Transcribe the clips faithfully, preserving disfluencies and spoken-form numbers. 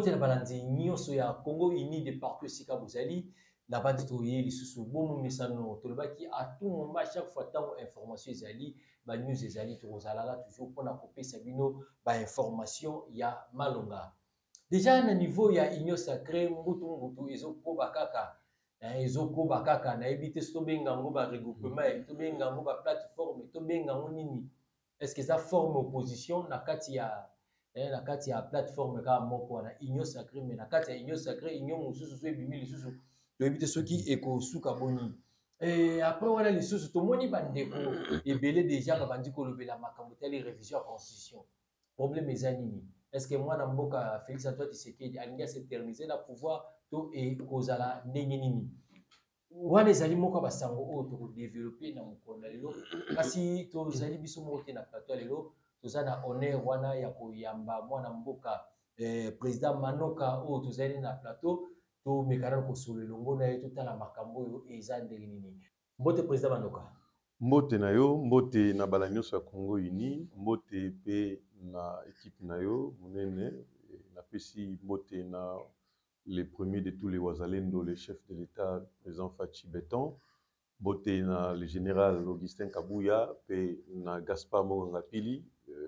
mbote na balandi nyonso ya Congo Uni de partout esika bozali na bandi toye lisusu bomo misano tolobaki à tout moment chaque fois tant information ezali ba news ezali tozalaka toujours pona kopesa bino ba information ya malonga. Déjà na niveau ya union sacrée mbutu mbutu ezokoba kaka ezokoba kaka na ebite to benga ngo ba regroupement to benga ngo ba plateforme to benga ngo nini. Est-ce que ça forme opposition na kati ya eh, na kati ya plateforme kama moko na union sacrée mais na kati ya union sacrée union mususu so ebimi lisusu to ebite soki eko suka boni. Et après wana lisusu to moni bandeko ebele déjà babandi kolobela makambo tali révision ya constitution. Problème eza nini? Est-ce que moi na mboka Félix Antoine Tshisekedi alingi s'éterniser na pouvoir to e kozala ndenge nini? Wana ezali moko basango oyo to développer na mokolo lelo kasi tozali biso moko te na plateau lelo toza na honneur wana ya koyamba mwana mboka eh, président Manoka oyo tozali na plateau to mekana kosolo elongo na ye totala makambo oyo eza ndenge nini. Mbote président Manoka. Mbote na yo, mbote na bala nyonso ya Congo Uni, mbote pe na équipe na yo, munene na pesi mbote na les premiers de tous les Wazalendo, le chef de l'État, président Fachi Beton, mbote na le général Augustin Kabouya, pe na Gaspard Moranga Pili,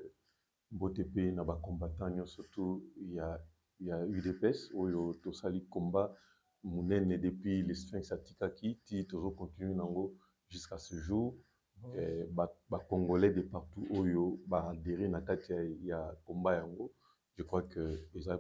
mbote pe na ba combattants surtout il y a il y a U D P S oyo to sali combat munene depuis les Sphinx Atikaki, ti toujours continue nango jusqu'à ce jour. Eh, ba, ba Congolais de partout oyo ba adhéré na kati ya combat yango. Je crois que ils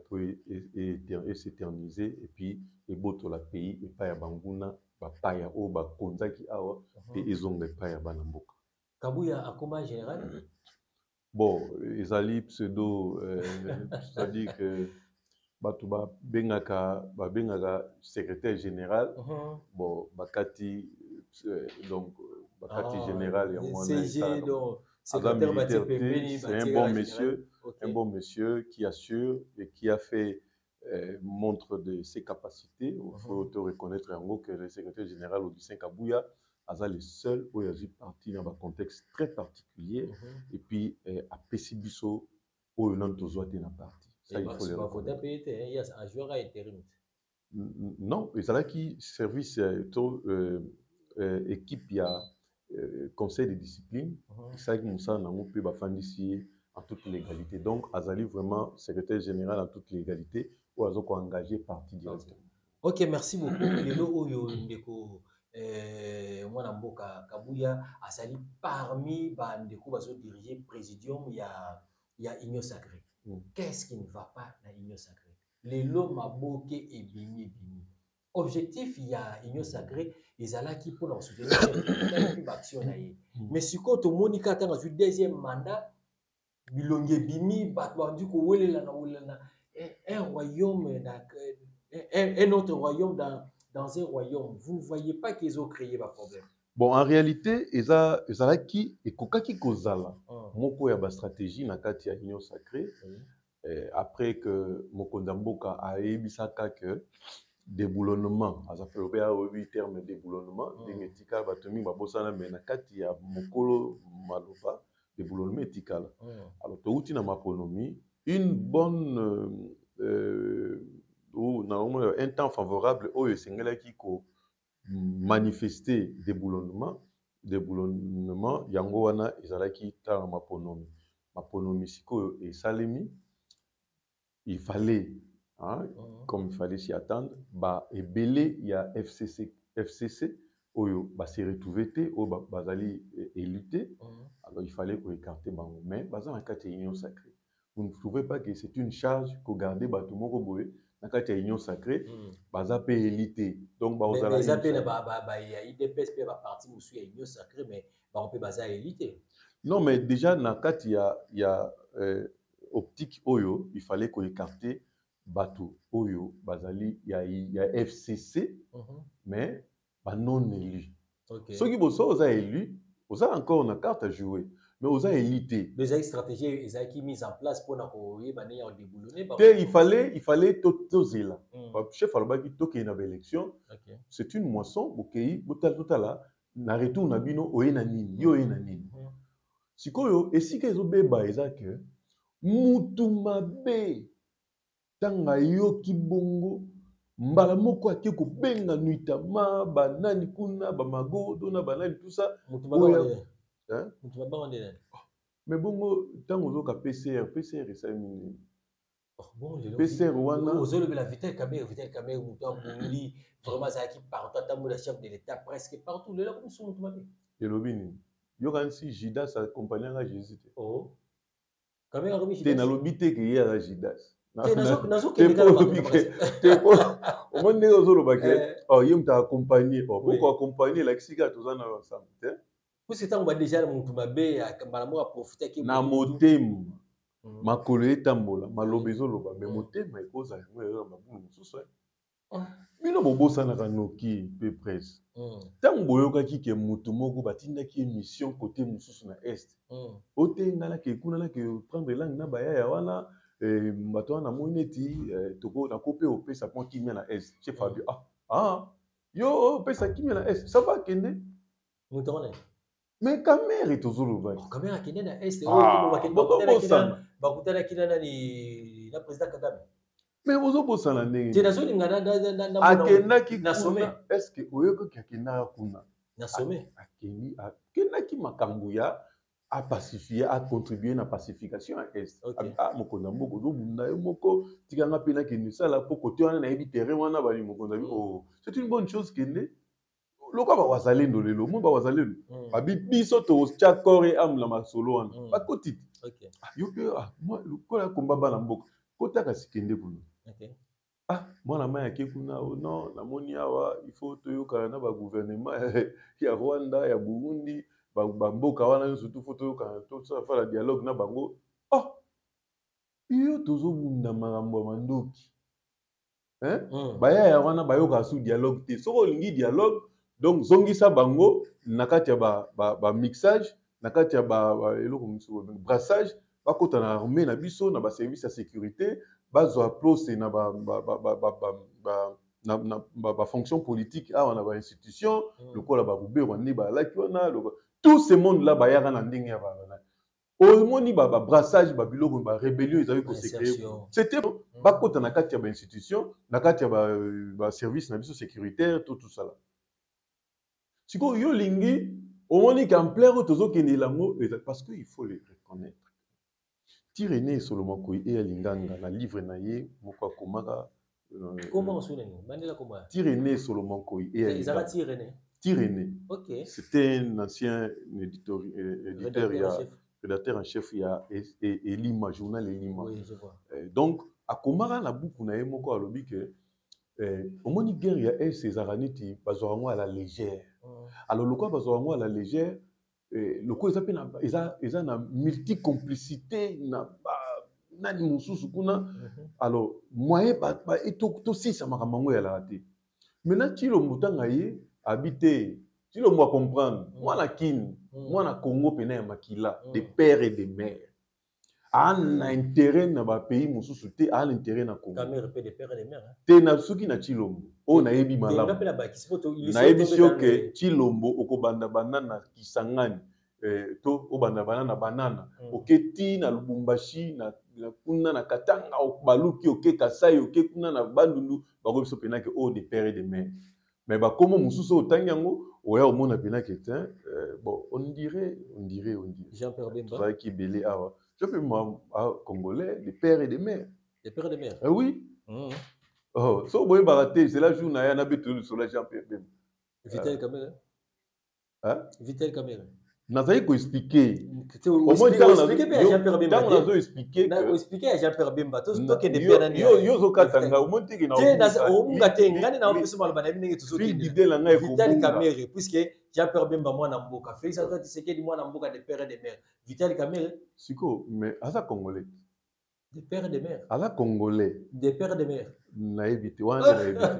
ont s'éterniser et puis et boto la pays et pas ya banguna ba paya o ba konzaki awa et ils ont pas ya banamboka. Kabouya a combat général. Bon, ils allaient pseudo euh, c'est-à-dire que batuba bengaka ba bengaka secrétaire général. Uh -huh. Bon, bakati euh, donc bakati ah, général ya mwana c'est donc secrétaire c'est un bon monsieur, okay. Un bon monsieur qui assure et qui a fait euh, montre de ses capacités. Il uh -huh. faut te reconnaître en gros que le secrétaire général Augustin Kabouya a le seul où il a parti dans un contexte très particulier uh -huh. Et puis euh, à Pessibiso où il a été dans parti. Ça, il faut le reconnaître. Il y a un joueur à intérim. Non, il y a qui service euh, euh, équipe, il y a euh, conseil de discipline. Ça, uh -huh. Ça, on peut faire en toute légalité. Donc, Azali vraiment secrétaire général en toute légalité ou Azali engagé parti directement. Ok, merci beaucoup. Lelo oyo ndeko eh mwana mboka Kabouya Azali parmi bandeko bazo diriger présidium il y a il y a Union Sacrée. Mm. Qu'est-ce qui ne va pas dans l'Union Sacrée? Les lots maboke et bini bini. Objectif, il y a Union Sacrée, ils allaient qui pour leur soutenir l'action. Mais si quand on monica dans le deuxième mandat, bilonge bini, batwandu ko wele la na wele na un royaume, un autre royaume dans dans un royaume. Vous ne voyez pas qu'ils ont créé un problème. Bon, en réalité, ils allaient qui et koka qui kozala. Moko ya ba stratégie na kati ya Union Sacrée. Eh, après que Mokondamboka a ebisaka que déboulonnement, a fait le huit termes déboulonnement, dengetika batomi babosana mais na kati ya mokolo maloba déboulonnement etikala. Alors touti na maponomi, une bonne euh, ou normalement un temps favorable au sengela qui ko manifester déboulonnement, déboulonnement yango wana ezalaki ta maponomi. Maponomi siko et salemi. Il fallait, hein, uh-huh. Comme il fallait s'y attendre, bah, et belé, il y a F C C, F C C, où bah, c'est retrouvé, où bah, Bazali est lutté. Uh-huh. Alors il fallait qu'on écarte Bango. Mais, Bazali, en cas de union sacrée, vous ne trouvez pas que c'est une charge qu'on garde Batomo Roboé, en cas de union sacrée, Bazali peut éliter. Donc, Bazali. Mais Bazali, il y a I D P S, il y a partie où il y a union sacrée, mais on peut Bazali éliter. Non, mais déjà, dans le cas, il y a. Il y a euh, optique Oyo, il fallait qu'on écarte Batou Oyo, Bazali, il y a, il y a F C C, uh-huh. Mais bah non élu. Okay. Ceux qui sont élus, ils ont encore une carte à jouer, mais ils ont élité. Les stratégies, ils ont mis en place pour nous déboulonner. Il fallait, il fallait tout là. Le chef Alba qui toque une élection, c'est une moisson, ok, total total là, n'arrête tout n'abino oenanini, yo enanini. Si quoi et si qu'ils ont béba, ils ont que Moutumabe tanga yoki bongo mbala moko ake ko benga nuitama banani kuna bamagodo na banani tout ça mutuba hein mutuba bande mais bongo tango zoka P C R P C R ça mini bon le P C R wana ozolo la Vital Kamerhe Vital Kamerhe mutu abunguli vraiment ça qui partout tant le chef de l'état presque partout le là comme sur mutuba be elobini yokansi Judas accompagnant Jésus oh Kamerhe comme Judas te na lobite ke ya Judas te nazo nazo ke te au moins ndenge ozoloba ke oh yem ta accompagner oh pourquoi accompagner la kisika tozana ensemble te puisque tant ba déjà mutu mabe akambala mo profiter ki na motema makolo etambola maloba ezoloba me motema ekoza yango ezo mabulu mosusu bino bobosanaka noki mpe presse ntango boyokaki ke mutu moko batindaki émission côté mosusu na est otenganaki kuna naki prendre langue na bayaya wana bato wana namoni neti nakoki mpe opesa mpo kimia na est che Fabio ah yo opesa kimia na est ça va akende mais Kamerhe tozoloba Kamerhe akende na est bakutanaki na nani na président Kagame mais ozobosana ndenge te nazolinga na akendaki na sommet est-ce que oyokaki akendaka kuna na sommet akendi akendaki makambo ya a pacifier a contribuer na pacification à est ah mokonda mboko ozobunda ye moko tikanga mpe nakende sala po kote wana nayebi terrain wana bali mokonda bi oh c'est une bonne chose kende loko bawazalendo lelo mo bawazalendo babi biso totya kore amula masolo wana bakoti yo mpe lokola komba bana mboka kotaka sikende kuna ah mwana mai ake kuna non namoni awa il faut toyokana na bagouvernement ya Rwanda ya Burundi bamboka wana nyonso tu faut toyokana tosala dialogue na bango oh yo tozobunda makambo ya mandoki bayaya wana bayokaka su dialogue te soki olingi dialogue donc zongisa bango na kati ya bamixage na kati ya eloko mosusu brassage bakota na armée na biso na baservice ya sécurité bazwa place na bafonction politique awa na bainstitution lokola barube rwandi balaki wana tout ce monde là bayaka na ndenge ya bana omoni babrassage babiloko barébellion ezali kosécréer c'était bakota na kati ya bainstitution na kati ya baservice na biso sécuritaire tout tout ça là sikoyo yo lingi omoni qu'ampleur oyo tozokende yango parce que il faut les reconnaître Tirene Solomon et Alinganga na livre na ye moko akomaka comment on souligne bandela comment Tirene Solomon et Alinganga Tirene Tirene OK c'était un ancien éditeur éditeur ya rédacteur en chef ya Elima journal Elima oui je vois donc akomaka na buku na ye moko alobi que omoni guerre ya est César neti bazwango à la légère alors le quoi bazwango à la légère le quoi ils appellent ils ont une multicomplicité na nani mususu kuna alors moyen ba eto to sisa makamango ya la té maintenant tilo mutanga ye habiter tilo moi comprendre moi na kin moi na Congo pena ya makila des pères et des mères an intérêt na ba pays mususu te an intérêt na Congo Kamerhe pe des pères et des mères te na suki na Chilombo o na yebi malamu na yebi sioke Chilombo okobanda banana Kisangani eh to obanda banana banana oketi na Lubumbashi na kuna na Katanga baluki oke Kasai oke kuna na Bandundu bako biso penake o des pères et des mères mais ba komo mususu otangango oya omona penake tiens bon on dirait on dirait on dirait Jean-Pierre Bemba ça qui belé awa je peux moi congolais des pères et des mères des pères et des mères eh oui oh so boye baraté c'est la journée ya na betu sur la Jean-Pierre Bemba Vital Kamerhe hein Vital Kamerhe nazali ko expliquer au moins dans expliquer bien Jean-Pierre Bemba dans nazo expliquer que expliquer à Jean-Pierre Bemba to to ke de pena ni yo yo zo katanga au moins tiki na te na o munga te ngani na opeso malaba na binenge to so ke Vital Kamerhe puisque Jean-Pierre Bemba mwana mboka Félix Antoine Tshisekedi mwana mboka de père et de mère Vital Kamerhe siko mais asa congolais des pères et des mères asa congolais des pères et des mères na ebité wana na ebité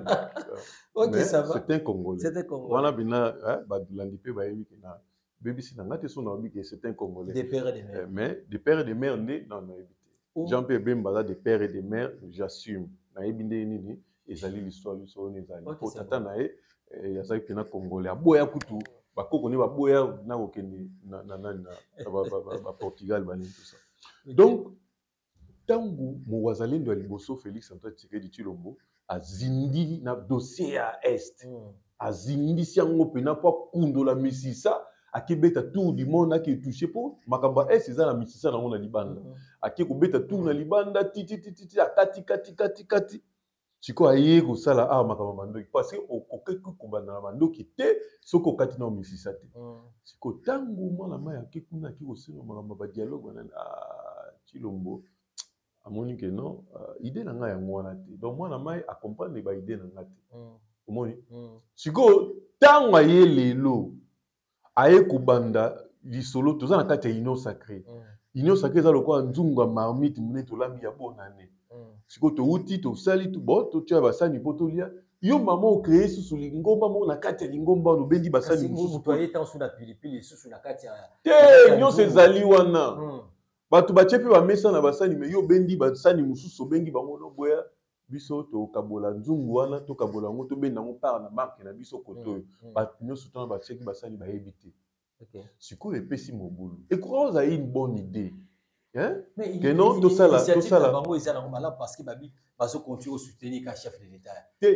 OK ça va c'est un congolais c'est un congolais wana bina ba landi pe ba yebi na B B C n'a pas son avis que c'est un Congolais. Des pères et des mères. Mais des pères et des mères nés dans la oh. Jean-Pierre Bemba des pères et des mères, j'assume. Na ebinde nini ezali l'histoire l'histoire ezali. Pour tata na e ya sai pena Congolais. Aboya kutu ba koko ne ba boya na okende na na na ba ba Portugal ba tout ça. Donc tangu mo wazalendo ya liboso Félix Antoine Tshisekedi Tshilombo azindi na dossier ya Est azindi siango pena po kundola misisa akibeta tour du monde aki touché po makamba Est eza na misisa na ngona libanda aki kobeta tour na libanda titi titi titi akati kati kati kati siko aye ko sala a makamba mandoki parce que okoke kubanda na mandoki te soko kati na misisa te siko tangu mwana mai aki kuna aki ko sino makamba ba dialogue na Tshilombo amoni que non uh, idée na nga ya ngwana te donc mwana mai a comprendre ba idée na nga te omoni siko tango aye lelo aye kubanda lisolo toza na kati ya union sacrée union sacrée eza lokola nzungu ya marmite mune tolambi ya bonane siko touti tosali bo totia basani po tolia yo mama ocrée susu lingomba mo na kati ya lingomba obendi basani mususu to aye tan suna pilipili susu na kati ya te nyonso ezali wana bato batie pe bamesa na basani me yo bendi basani mosusu obengi bango no boya biso tokabola nzungu wana tokabola yango tobenda yango par na marke na biso koto oyo bato nyonso tona batieki basani bayebi te sikoyo epesi mobulu ekoka ozala une bonne idée que non tosala tosala bango eza nango malamu parce que babi bazokontinue osoutenir ka chef de l'état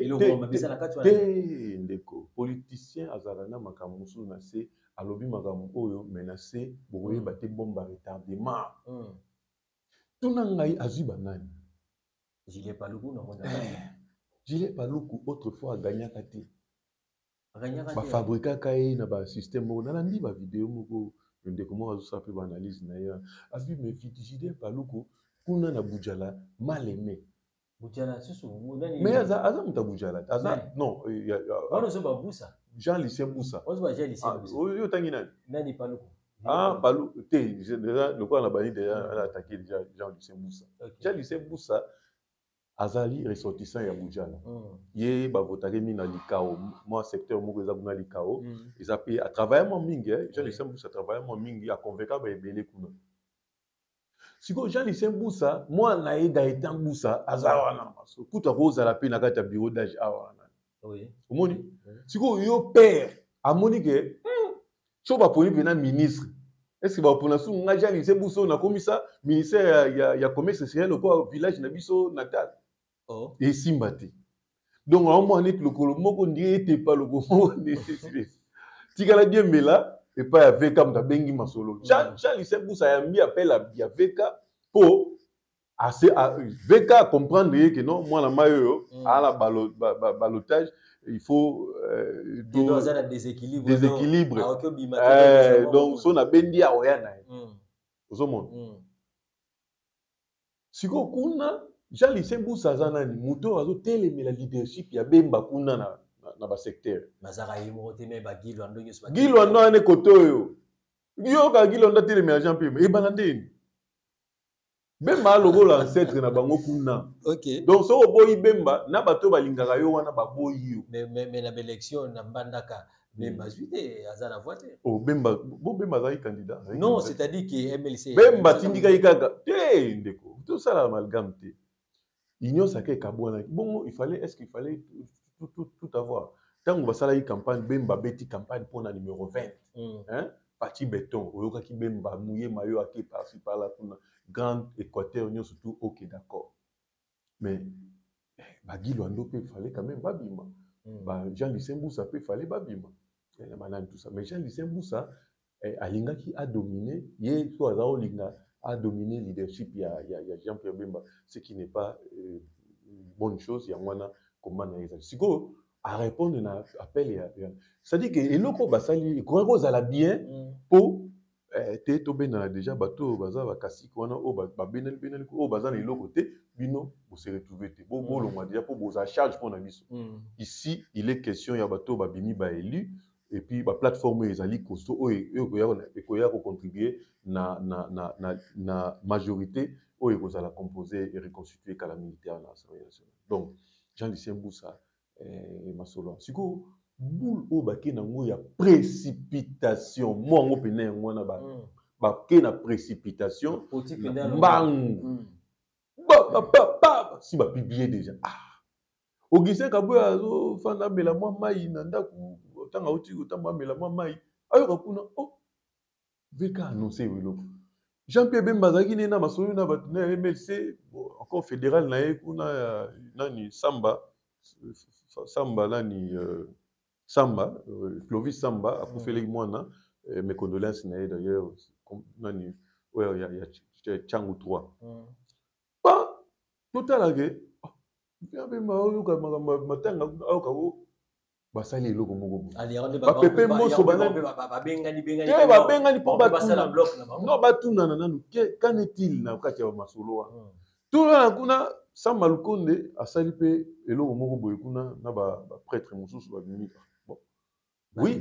te ndeko politicien azala na makambo mosusu na se alobi makambo oyo menacé bokoyeba te bomba retardement tuna ngai azwi banani Gilles Paluku na mona Gilles Paluku autrefois aganyaka te bafabrikaka ye na basystème moko nalandi bavideo moko ndeko moko azosala mpe baanalyse na ye abi me Gilles Paluku kuna na Bujala mal aimé Bujala susu mais aza aza muta Bujala aza non wana so babusa Jean Lucien Boussa ozo ba Jean Lucien Boussa oyo tangi nani nani Paluku ah Paluku te déjà le quoi na bani déjà a attaqué déjà Jean Lucien Boussa Jean Lucien Boussa azali ressortissant ya Bujala ye bavotaki mi na likao moi secteur moko eza kuna likao eza pe a travailler mo mingi Jean Lucien Boussa travailler mo mingi a convaincre ba ebele kuna siko Jean Lucien Boussa moi na ye Gaëtan Boussa azawa na maso kuta ko zala pe na kata bureau d'âge awa oui omoni siko yo père amoni ke so ba poni pena ministre est-ce que ba pona su nga Jean Lucien Boussa na komisa ministère ya ya commerce extérieur ko village na biso natal oh et simbati donc on m'a dit le colombo ndié était pas le colombo tigala bien mela et pas avec comme ta bengi masolo Jean Jean Lucien Boussa a mis appel à bien avec pour assez V K comprendre que non moi la mayo à la balotage il faut euh, dans un déséquilibre déséquilibre euh, donc son a bendi a oyana au monde siko kuna Jean Lucien Boussa zanani muto azo telemela leadership ya bemba kuna na na ba secteur mazara yimo teme ba gilo ndo nyusu gilo ndo ane koto yo yo ka gilo ndo telemela Jean Pierre e banandeni bemba logola ancêtre na bango kuna OK donc so boyi bemba na bato balingaka yo wana baboyi yo mais mais na élection na bandaka Bemba zuite azana vote oh Bemba bo Bemba zai candidat non c'est-à-dire que M L C Bemba tindika ikaka te ndeko tout ça la amalgame te Union sacrée kabwana bon il fallait est-ce qu'il fallait tout tout tout avoir tant on va sala campagne Bemba beti campagne pour la numéro vingt mm. hein parti béton oyoka ki Bemba mouiller maillot à qui par-ci par-là pour Grand Équateur Union surtout OK d'accord mais ba Gilwando peut fallait quand même babima mm. ba Jean Lucien Boussa peut fallait babima et manan tout ça mais Jean Lucien Boussa eh, alinga qui a dominé ye so azao linga a dominé le leadership, il y a, il y a, il y a Jean-Pierre Bemba, ce qui n'est pas euh, une bonne chose. Il y a moins comment on si go à répondre à appel, c'est-à-dire que et loko basali, quand on a bien pour te tomber dans déjà bateau baza bakasi kona o ba benel benel o baza na loko te bino vous se retrouver te bo bo longa déjà pour vos charge pour na biso ici il est question ya bateau ba bimi ba élu et puis la plateforme ezali costaud oyo ekoya ko contribuer na na na na na majorité oyo ekozala composer et reconstituer kala militaire na l'Assemblée nationale donc Jean Lucien Boussa eh masolo siko boule o ba ke nango ya précipitation mo ngo pena ngo na ba ba ke na précipitation bang ba ba ba si ba publier déjà ah Augustin Kabuya azo fanda mela mwa mai na ndaku tanga uti utamba mela mwa mai ayo kuna oh V K annoncé wilo Jean-Pierre Bemba azalaki na masolo na bato na M L C encore fédéral na ye kuna nani Samba Samba nani Samba Clovis Samba akufeleki mwana mes condoléances na ye d'ailleurs nani oyo ya Tchangu trois ba totalake Jean Bemba oyo makambo matanga ayoka ko basali eloko moko bapepe moso babengani babengani mpo batuna non batunana nanu qu'en est-il na kati ya masolo wana tolana kuna Samba Lukonde asali mpe eloko moko boye kuna na baprêtre mosusu babimi oui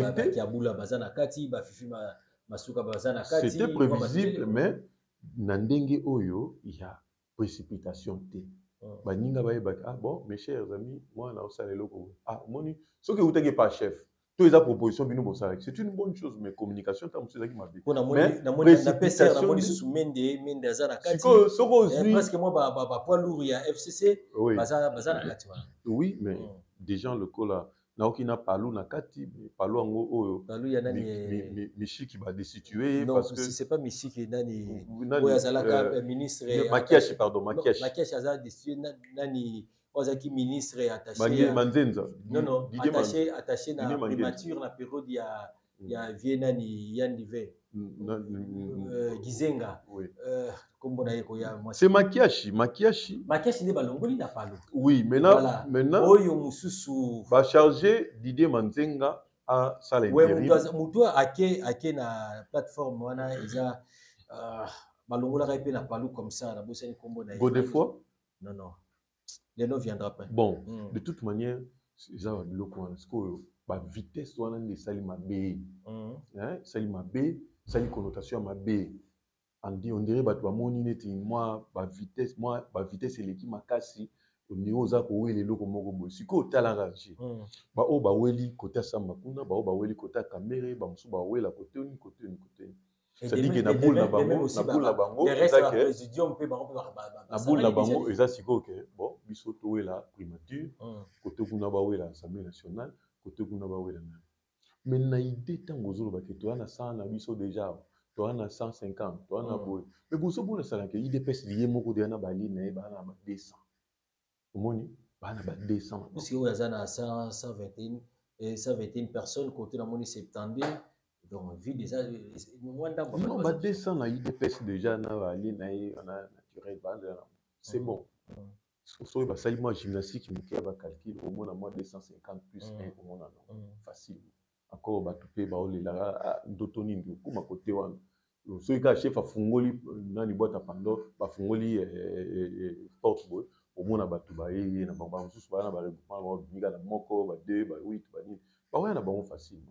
c'était prévisible mais na ndenge oyo ya précipitation te baninga bayebaki ah bon mes chers amis moi na osala eloko ah moni soki utaki pas chef to eza proposition bino bosala c'est une bonne chose mais communication ta mosusu ezaki mabe mais na moni na P C R na moni susu mende mende azana kati siko soko presque moi ba ba poids lourd ya F C C baza bazana kati oui mais des gens le cola na okina palu na kati palu ango oyo palu ya nani Michiki ba destitué parce que c'est pas Michiki nani oyo azalaka ministre Makiashi pardon Makiashi Makiashi aza destitué nani ozaki ministre attaché Manzenza non non attaché attaché na primature na période ya ya vie nani Yandive Gizenga kombo na yeko ya c'est Makiashi Makiashi Makiashi ne balongoli na palu oui maintenant maintenant oyo mususu ba charger Didier Manzenga à sala intérim ouais mutu ake ake na plateforme wana eza balongola ka pe na palu comme ça na bosani kombo na Godefroid non non les noms viendra pas bon mm. de toute manière eza ba biloko wana sikoyo ba vitesse wana nde sali mabe mm. hein sali mabe sali connotation mabe andi on dirait bato bamoni neti moi ba vitesse moi ba vitesse eleki makasi niveau za ko wele loko moko boy siko talanga ji ba o ba weli côté Samba kuna ba o ba weli côté Kamere ba musu ba wela côté ni côté ni côté ça dit que na boule na bango na boule na bango ça que présidium pe bango na boule na bango eza siko que bon biso to wela primature côté kuna ba wela Assemblée nationale côté kuna ba wela na mais na idée tango zolo ba ke to na cent na biso déjà to na cent cinquante to na boy mais boso bona sala ke I D P S lié moko de na bali na ba na ba deux cents omoni bana ba deux cents parce que oyo na cent vingt et un et cent vingt et un personnes côté na moni septante donc vie déjà mwanda non ba deux cents na I D P S déjà na bali na on a naturel bana c'est bon so ba sali moi gymnastique mukia ba calcul au moins moi deux cent cinquante plus un au moins non facile encore ba tupé ba olela ndotoni ndio kuma côté wana so ika chef afungoli nani boîte à Pandore ba fungoli porte boy au moins na batu ba ye na bango mosusu ba na ba regroupement ba biga na moko ba deux ba huit ba nini ba wana na bango facile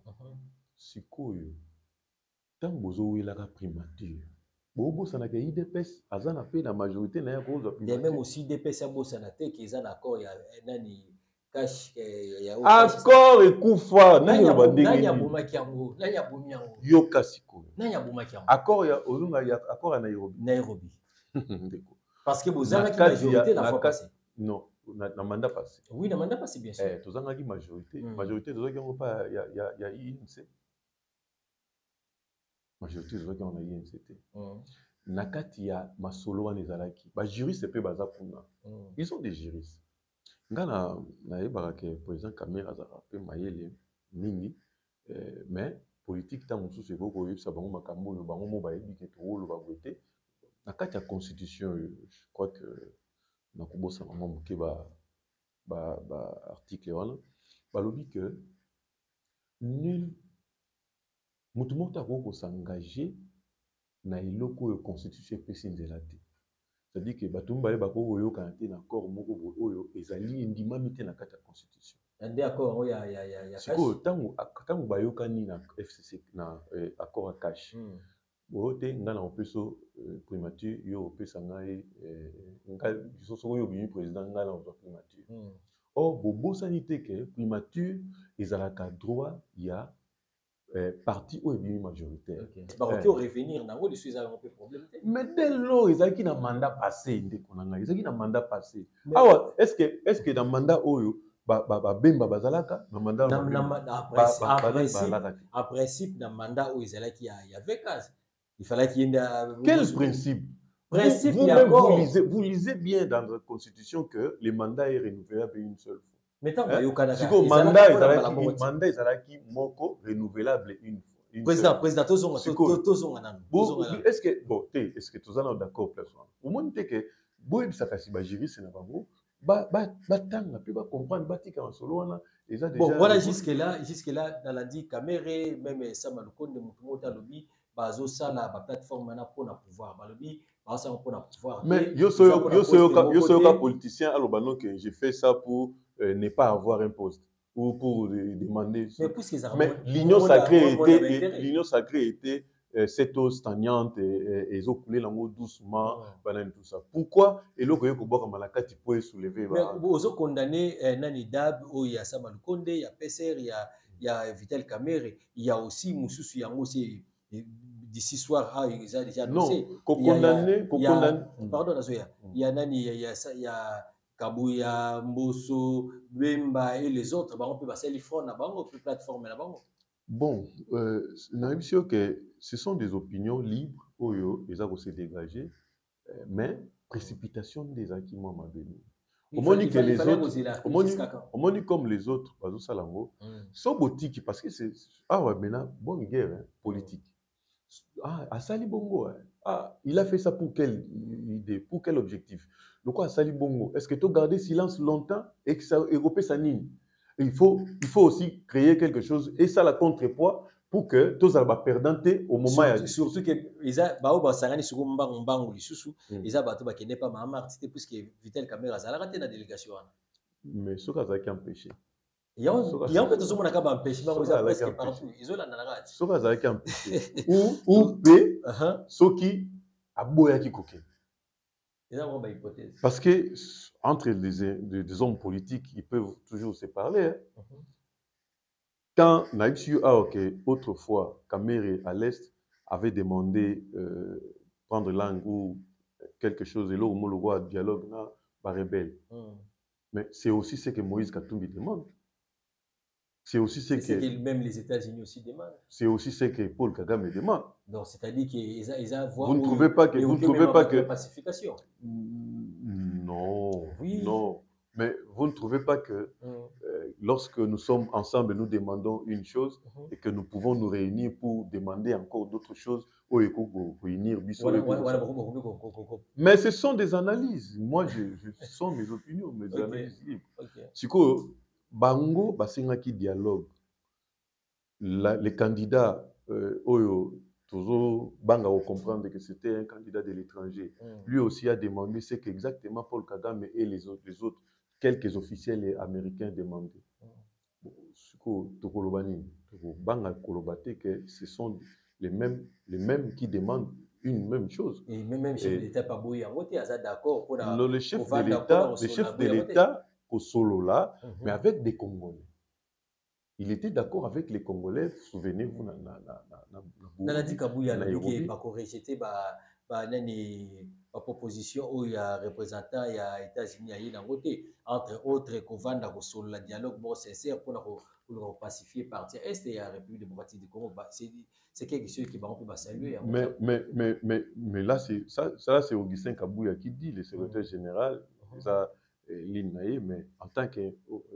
sikoyo tant bozo wela ka primature bo bosana ke I D P S azana pe na majorité na ya ko zo primature même aussi I D P S ya bosana te ke za na accord ya nani cash ya accord ekufa nani ba ndenge nani ya bomaki yango nani ya bomi yango yo kasiko nani ya bomaki yango accord ya ozunga ya accord ya Nairobi Nairobi ndeko parce que bozanga ki majorité la fois passée non na, na mandat passé oui na mandat passé bien sûr eh tozanga ki majorité mm. majorité tozaki yango pa ya ya ya I N C majorité tozaki yango na I N C T mm. na kati ya masolo wana ezalaki ba juriste pe baza kuna mm. ils sont des juristes ngana na yebaka ke président Kamera azaka pe mayele mingi eh, mais politique ta mosusu ekoko yebisa bango makambo oyo bango mo bayebi ke toloba bote na kati ya constitution je crois que na kubosa mama moke ba ba ba article wana balobi que nul mutu moko akoko s'engager na eloko oyo constitution epesi nzela te c'est-à-dire que bato mibale bakoko oyokana te na accord moko oyo ezali endimami te na kati ya constitution nde accord oyo ya ya ya ya sikoyo ntango ntango bayokani na F C C na accord ya cash boyo te nga na opeso primature yo opesa ngai nga soso oyo bimi président nga na ozwa primature or bobosani te ke primature ezalaka droit ya parti oyo ebimi majoritaire bakoki orevenir nango liso ezalaka mpe problème te mais dès lors ezalaki na mandat passé ndeko na ngai ezalaki na mandat passé awa est ce que est ce que na mandat oyo babemba bazalaka na mandat en principe na mandat oyo ezalaki ya vekaz Il fallait qu'il y ait un... Quel principe? Principe, vous, vous, même, vous, lisez, vous lisez bien dans la Constitution que les mandats est renouvelable une seule fois. Maintenant, hein? au Canada, si le mandat est renouvelable une fois. Une président, président, tous sont est-ce que bon, est-ce que tous en d'accord personne? Au moins que boy ça kasi ba jury c'est na bango ba ba ba tanga puis ba comprendre ba tika en solo là déjà déjà bon voilà jusque là jusque là dans la dit caméra même ça malukonde mutu mota lobby bazo sala ba plateforme na pour na pouvoir ba lobby ba ça pour na pouvoir mais yo so yo so yo so ka politicien alobano que j'ai fait ça pour euh, ne pas avoir un poste ou pour euh, demander mais l'union sacrée était l'union sacrée était Euh, cette eau stagnante et ils ont coulé l'angle doucement pendant tout ça. Pourquoi? Et là, quand on voit que tu peux soulever. Mais vous avez condamné Nani Dab, il y a Samal Konde, il y a Pesser, il y a, il y a Vital Kamere, il y a aussi Moussous Yango, c'est d'ici soir, ah, ils ont déjà annoncé. Non, condamné, condamné. Pardon, il y a Nani, il y a il y a Kabouya, Mbosso, Bemba et les autres, on peut passer les fronts là-bas, on peut plateformer là-bas. Bon, euh, sûr que ce sont des opinions libres, oyo, les gens se dégager, mais précipitation des acquis moi m'a béni. Au moins que les autres, au moins comme les autres, bazo salango, sont boutiques parce que c'est ah ouais maintenant bonne guerre hein, politique. Ah, Asali Bongo, hein. Ah, il a fait ça pour quelle idée, pour quel objectif? Donc quoi Asali Bongo? Est-ce que tu as gardé silence longtemps et que ça européen s'anime? Il faut, il faut aussi créer quelque chose et ça la contrepoids pour que tous les perdants au moment où surtout que ils a bao ba sangani sur mbango mbango lisusu ils a bato ba kende pas ma marque c'était plus que Vital Kamera ça la raté la délégation mais ce cas qui empêché il y a il y a un peu de monde qui a empêché mais ils a presque partout ils ont la naraga ce cas qui empêché ou ou b ce qui a boya qui coquet. Parce que entre les, les, les hommes politiques, ils peuvent toujours se parler. Hein. Mm-hmm. Quand Naïpsu a, ok, autrefois, Kamere à l'Est avait demandé euh, prendre langue ou quelque chose, et là, on le voit, dialogue, par rebelle. Mm. Mais c'est aussi ce que Moïse Katumbi demande. C'est aussi ce que, que même les États-Unis aussi demandent. C'est aussi ce que Paul Kagame demande. Donc, c'est-à-dire qu'ils vous ne trouvez pas que vous ne trouvez pas que la pacification. Non, oui. Non. Mais vous ne trouvez pas que mm. euh, lorsque nous sommes ensemble, nous demandons une chose mm-hmm. et que nous pouvons nous réunir pour demander encore d'autres choses au réunir. Voilà, voilà, voilà. Mais ce sont des analyses. Moi, je, je, ce sont mes opinions, mes okay. analyses libres. Okay. Bango, Basengaki dialogue. La, les candidats, euh, Oyo, toujours, Banga va comprendre que c'était un candidat de l'étranger. Mm. Lui aussi a demandé ce qu'exactement Paul Kagame et les autres, les autres quelques officiels américains demandaient. Ce que Tokolobani, Banga Kolobate, que ce sont les mêmes, les mêmes qui demandent une même chose. Et même le chef de l'État, pas bouillir, d'accord pour la. Le chef de l'État, le chef de l'État, au solo là, mm-hmm. mais avec des Congolais. Il était d'accord avec les Congolais, souvenez-vous, na na na na na na dit Kabouya na qui pas rejeté ba ba nani ba proposition où il y a représentant il y a États-Unis à dans côté entre autres Kovanda ko sur le dialogue bon sincère pour pour pacifier partir est et la République démocratique du Congo c'est c'est quelque chose qui va on peut saluer. Mais mais mais mais mais là c'est ça ça c'est Augustin Kabouya qui dit le secrétaire général ça l'Inaï mais en tant que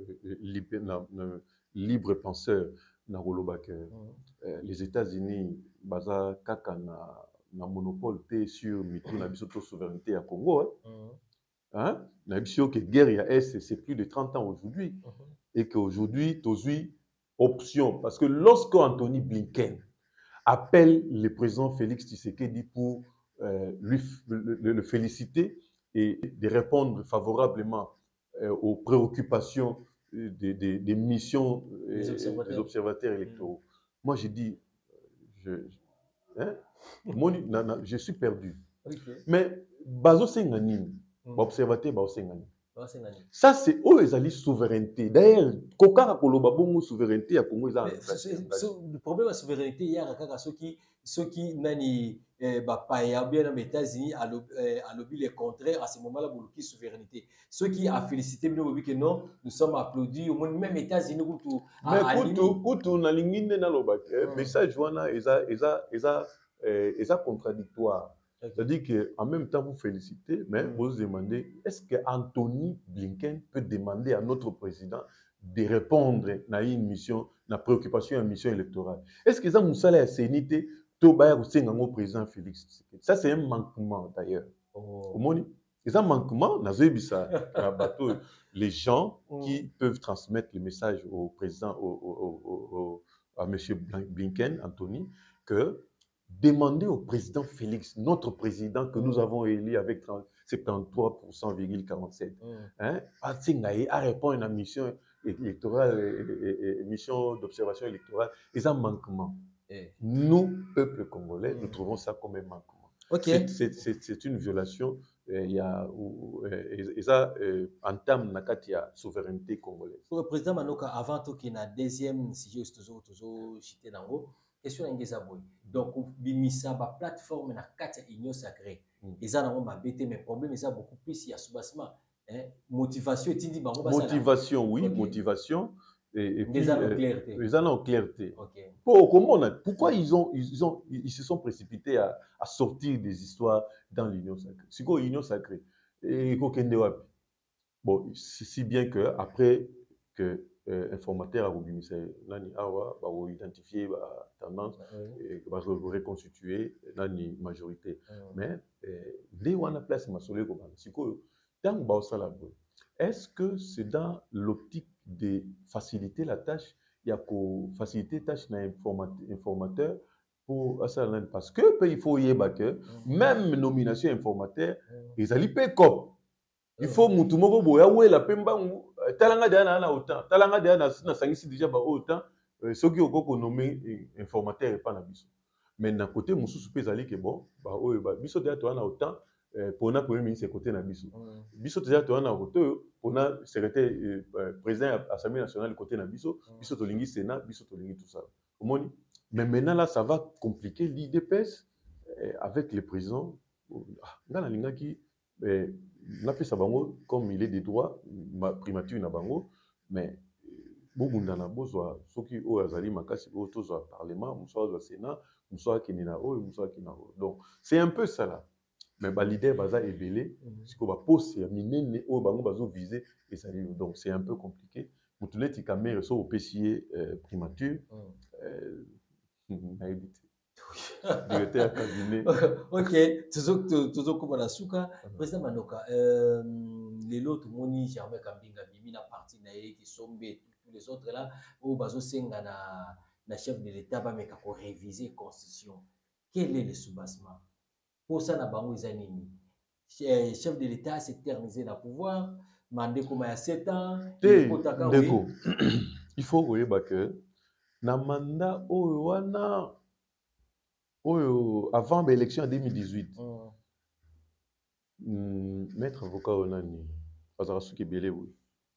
libre penseur na Golobak, mm. euh, les États-Unis baza kaka na na monopole té sur mitu na biso to souveraineté à Congo hein, mm. hein? Na biso que guerre ya est c'est plus de trente ans aujourd'hui mm -hmm. et qu'aujourd'hui tozui option parce que lorsque Anthony Blinken appelle le président Félix Tshisekedi pour euh, lui le, le, le féliciter et de répondre favorablement euh, aux préoccupations Des, des, des missions des observateurs, des observateurs électoraux. Mmh. Moi, j'ai dit, je, hein, mon, na, na, je suis perdu. Okay. Mais, bazo senganim, mm. observateur bazo senganim. Ça, c'est où ils allaient souveraineté. D'ailleurs, Kokara Koloba bongo souveraineté à Congo. Le problème de la souveraineté, il y a ceux qui, ceux qui nani bapaya bien aux États-Unis à l'objet le contraire à ce moment-là pour la souveraineté. Ceux qui a félicité bien que non, nous sommes applaudis au monde même États-Unis pour tout. Mais pour tout, pour tout, na lingine na lobak. Message wana eza eza eza euh, et ça contradictoire. Okay. C'est-à-dire qu'en même temps, vous félicitez, mais Mm. vous vous demandez, est-ce que Anthony Blinken peut demander à notre président de répondre à une mission, à une préoccupation, à une mission électorale? Est-ce que ça vous a sénité, tout le président Félix? Ça, c'est un manquement d'ailleurs. Oh. Et ça, manquement, les gens qui peuvent transmettre le message au président, au, au, au, au, à M. Blinken, Anthony, que demander au président Félix, notre président que nous avons élu avec soixante-treize pour cent virgule quarante-sept, hein, à répondre à une mission électorale, et, et, mission d'observation électorale, et ça, manquement. Et nous, peuple congolais, nous trouvons ça comme un manquement. Okay. C'est une violation. Il y a, et ça entame la souveraineté congolaise. Pour le président Manoka, avant tout qu'il y ait un deuxième sujet, toujours toujours cité dans le question d'Ingézaboy. Donc, bimisa ba plateforme na katia union sacrée. Et ça n'a pas bêté, mais problème est ça beaucoup plus il y a sous-bassement. Motivation est dit motivation, oui, okay. Motivation. Et, et puis, les années en clarté. Les années en clarté. Okay. Pour, comment, pourquoi ils, ont, ils, ont, ils se sont précipités à, à sortir des histoires dans l'union sacrée? C'est quoi l'union sacrée? Et bon, si bien que après que euh, informateur a identifié la tendance et va reconstituer la majorité. Mais les on a place masolé comme c'est quoi? Est-ce que c'est dans l'optique de faciliter la tâche, il y a qu'au faciliter la tâche d'un informateur pour ça, parce que il faut y avoir que même nomination informateur, ils allaient payer comme il faut mutu moko boya wela pemba talanga dana na autant talanga dana na sangisi déjà ba autant soki okoko nommer informateur pas na biso mais na côté mususu pe zali ke bon ba oyo ba biso déjà to na autant pour na premier ministre côté na biso biso déjà to na côté pour na secrétaire président de l'Assemblée nationale côté na biso biso to lingi sénat biso to lingi tout ça omoni mais maintenant là ça va compliquer l'I D P S avec le président ngana lingaki comme il est des droits, ma primature na bango, mais bobundana bozwa soki o azali makasi o tozwa parlement, musoa sénat, musoa kinina o, musoa kinina o. Donc c'est un peu ça là. Mais ba leader baza ebelé, siko ba poste ya minene o bango bazo viser et ça donc c'est un peu compliqué. Mutuleti kamere so au P C A primature euh na éviter. Ok, toujours toujours comme la souka président Manoka euh les autres moni Germain Kambinga bimi na parti na yé qui sombe tous les autres là au bazo senga na na chef de l'état ba meka ko réviser constitution. Quel est le soubassement pour ça na bango izanini chef de l'état s'éterniser na pouvoir mandé comme à sept ans Déco il faut voyer ba que na mandat o wana Oh, avant l'élection en deux mille dix-huit, oh. mm, maître avocat Onani, Azarasuki Bele, oui.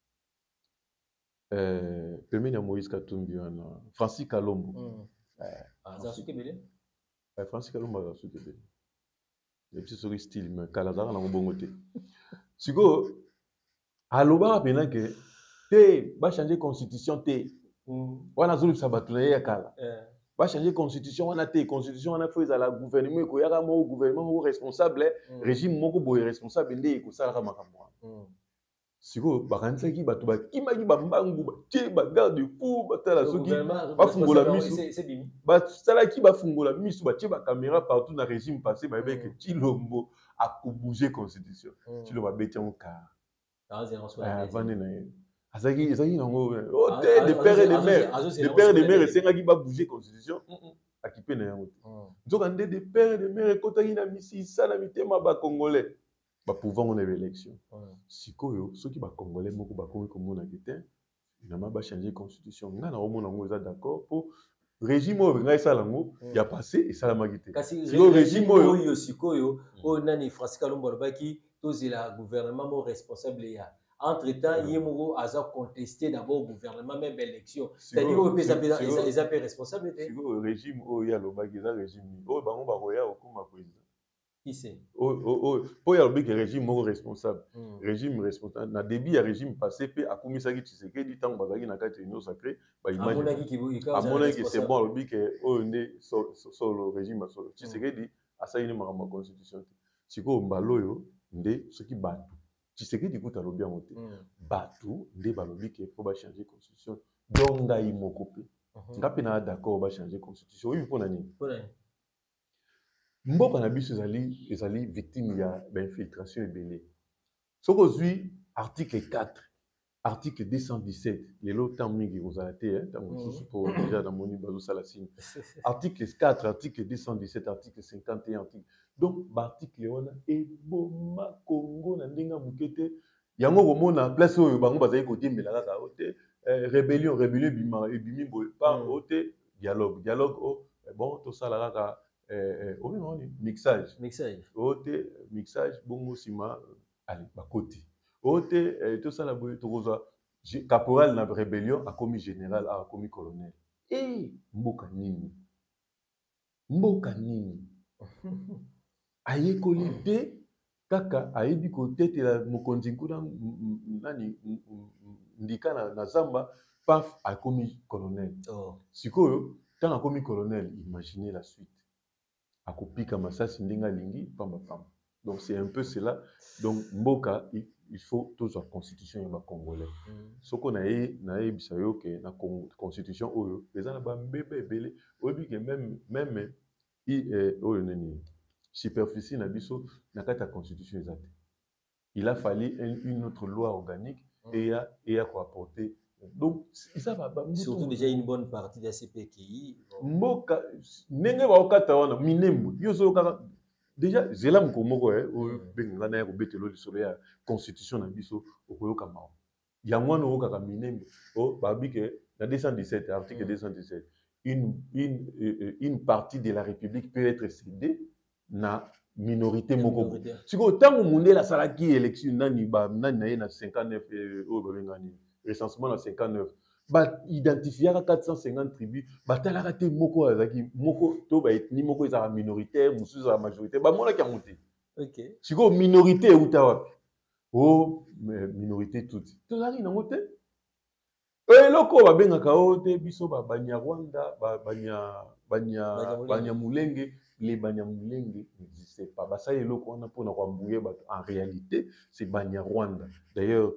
Euh, Premier Moïse Katumbi, Francis Kalombo. Azarasuki Bele? Francis Kalombo, Azarasuki Bele. Les petits souris style, mais Kalazara n'a pas bon côté. Si vous, à l'obar, bien que, te, va changer la constitution, te, on a zulu sabatouné à Kala. Va changer la constitution, on a été constitution, on a fait à la gouvernement, il y a un gouvernement responsable, régime moko responsable, il y a ça la makamwa. Si vous baranza qui batuba qui m'a dit bambangu ba tie ba garde fou ba tala soki ba fungola misu ba sala qui ba fungola misu ba tie ba caméra partout dans régime passé ba avec Chilombo a bouger constitution. Chilombo betia on car. Ah vane na Azaki, Azaki, non, oh, des pères et des mères, des pères et des mères, c'est un qui va bouger la constitution. À qui peine, donc, on a des pères et des mères, quand il y a une mission, ça, la mission, ma congolais, bah, pouvant on a une élection. Si quoi, ceux qui va congolais, beaucoup va comme on a été, il n'a pas changé la constitution. On a au moins on est d'accord pour régime au vrai salango, il y a passé et ça la magité. Le régime au Yosikoyo, au Nani Francis Kalombo Baki, tous les gouvernements responsables il y a. Entre-temps, il y a contesté d'abord le gouvernement, même l'élection. C'est-à-dire qu'ils ont des responsabilités. Le régime, il y a le régime, il y a le président. Qui c'est? Oh, oh, oh. Pour y avoir que régime moko responsable. Mm. Régime responsable. Na début ya régime passé pe akumisaki Tshisekedi tant bazaki na kati union sacrée ba image. Amona que c'est bon le que oh ndé solo régime solo. Tshisekedi asa une ma constitution. Siko mbaloyo ndé ce qui batu. Tshisekedi kuta lobi en moté. Batu ndé balobi que faut ba changer constitution. Donga imoko pe. Ngapi na d'accord ba changer constitution. Oui pour nani? Pour nani? Mboka na biso ezali ezali victime ya infiltration ebele. Soko zui article quatre, article deux cent dix-sept, lelo temps mingi kozala te hein, tant mosusu pour déjà dans moni bazo sala signe. Article quatre, article deux cent dix-sept, article cinquante et un, article. Donc ba article wana eboma Congo na ndenga mukete. Yango komona place oyo bango bazali kodiembela kaka ote rébellion rébellion bima ebimi boye pas ote dialogue dialogue oh bon to sala kaka Eh, eh, oh, mixage. Mixage. Ote, mixage, bongo sima, allez, bakoti. Ote, eh, tout ça, la boue, tout ça. Caporal na rébellion a commis général, a commis colonel. Eh, mboka nini. Mboka nini. Aye kolite, kaka, aye bi kote, te la mokonzi nkuna, nani, ndika na, na zamba, paf, a commis colonel. Oh. Sikoyo, tant a commis colonel, imaginez la suite. A kopika masasi ndinga lingi pamba pamba. Donc c'est un peu cela. Donc mboka il, il faut tous la constitution ya ba congolais. Soko na ye na ye bisayo ke na constitution oyo ezana ba mbebe belé obi ke même même i oyo neni superficie na biso na kata constitution ezate. Il a fallu une autre loi organique et a et a quoi apporter. Donc ça va surtout déjà une bonne partie de la C P K I mboka nenge ba okata wana minembo yoso kaka déjà zela mkomoko eh o benga na ya kobetelo lisolo ya constitution na biso okoyoka mawo yango no kaka minembo o babike na deux cent dix-sept article deux cent dix-sept une une une partie de la république peut être cédée na minorité moko siko tango mundela salaki élection nani ba nani na ye na cinquante-neuf o benga ni recensement na cinquante-neuf ba identifier quatre cent cinquante tribus ba talaka te moko azaki moko to ba ethnie moko ezaka minoritaire mususu za majorité ba mona ki amuti. OK. Siko minorité uta wapi? Oh minorité toute. To zali na mote. E loko ba bengaka o te biso ba banya Rwanda ba banya banya banya mulenge les banya mulenge n'existait pas. Ba ça eloko wana pona kwa mbuye ba en réalité c'est banya Rwanda. D'ailleurs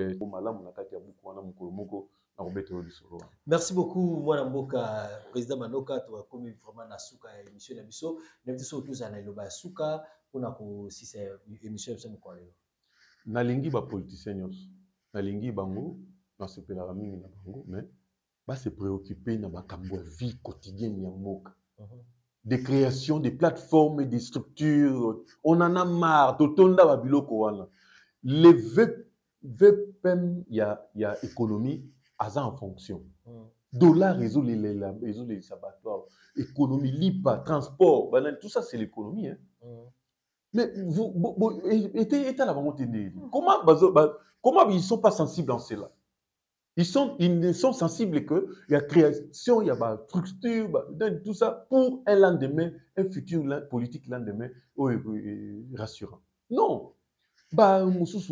merci beaucoup, Mwana Mboka, président Manoka, tu as commis vraiment na souka émission na biso. Nous sommes tous en Eloba souka pour na si c'est émission ça mko lelo. Na lingi ba politiciens nyos. Na lingi bango na sepela mingi na bango mais ba se préoccuper na makambo vie quotidienne ya mboka. Des créations, des plateformes et des structures. On en a marre. Totonda ba biloko wana. Les V P M, il y a, il y a économie, à en fonction. Mm. Dollar résout les, les, les, les abattoirs, économie, L I P A, transport, banane, tout ça c'est l'économie. Hein. Mm. Mais vous, vous, vous étez à la vente. Comment, bah, comment ils ne sont pas sensibles dans cela? Ils, sont, ils ne sont sensibles que il y a création, il y a bah, structure, bah, tout ça pour un lendemain, un futur politique lendemain oh, euh, rassurant. Non. Bah,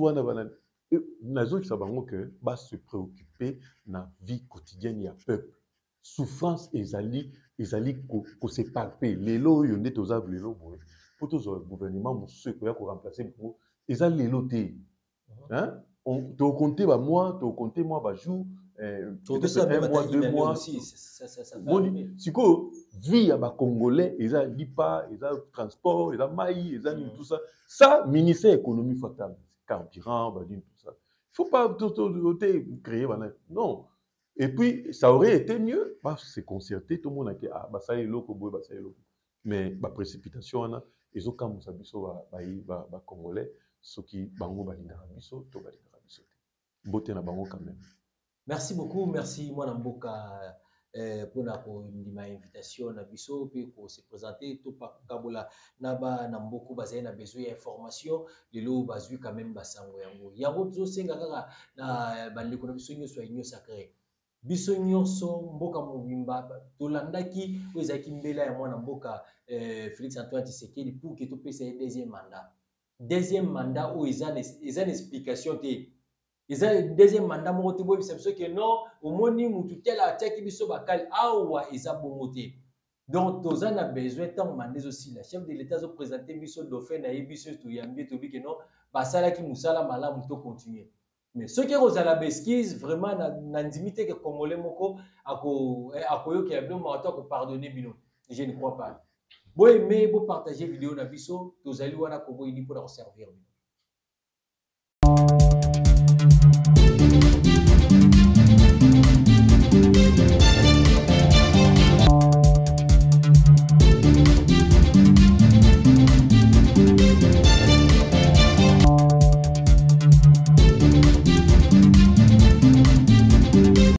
nazo sabango que ba se préoccuper na vie quotidienne ya peuple souffrance ezali ezali ko ko s'éparpiller lelo yo nde toza lelo boye pour tous le gouvernement musu ko ya ko remplacer pour ezali lelo te hein on to compter ba mois to compter moi ba jour euh un mois deux mois aussi ça ça ça siko vie ya ba congolais ezali lipa ezali transport ezali mai ezali tout ça ça ministère économie fatale carburant, tout ça. Il ne faut pas tout, tout, tout, tout créer. Non. Et puis, ça aurait été mieux. Bah, c'est concerté. Tout le monde a dit, ah, bah, ça y est, l'eau, bah, ça y est, l'eau. Mais, la précipitation, ils ont quand même dit, bah, bah, Congolais, ceux qui, bah, on va dire, biso, tout va dire, biso. Beauté na bango quand même. Merci beaucoup. Merci, Mwana Mboka. Eh, pour la ma invitation na biso puis pour se présenter tout pas kabola naba na mboko bazali na besoin d'information lelo bazui quand même basango yango yango zo senga kaka na bandeko na biso nyoso ya union sacrée biso nyonso mboka mobimba tolandaki oyo ezalaki mbela ya mwana mboka euh, Félix Antoine Tshisekedi pour que topesa ye deuxième mandat deuxième mandat oyo eza eza na explication te eza deuxième mandat moko te boyebisa biso ke non omoni mutu tela atiaki biso bakali awa eza bongo te donc toza na besoin ntango manda ezosila chef de l'état azoprésente biso dauphin na ye biso toyambi tobi ke non basalaki mosala malamu to continuer mais ce qui est la besquise vraiment na ndimité que congolais moko ako akoyoka ya biloko mato ako pardonner bino je ne crois pas. Bon aimer, bon partager vidéo na biso tozali wana Congo ini pour servir.